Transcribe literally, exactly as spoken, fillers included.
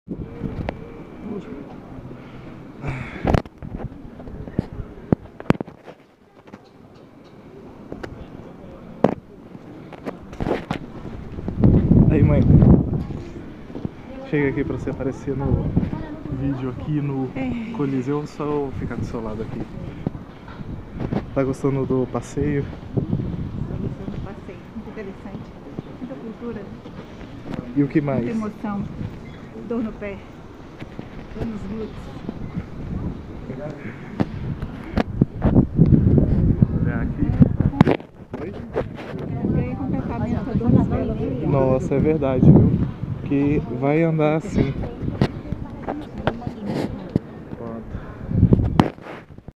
Aí, mãe, chega aqui pra você aparecer no vídeo aqui no Coliseu, só eu ficar do seu lado aqui. Tá gostando do passeio? Tô gostando do passeio, muito interessante, muita cultura. E o que mais? Muita emoção, dor no pé, dor nos glúteos. Olha aqui. Oi? Ganhei com pensamento, dor nas pelas. Nossa, é verdade, viu? Que vai andar assim.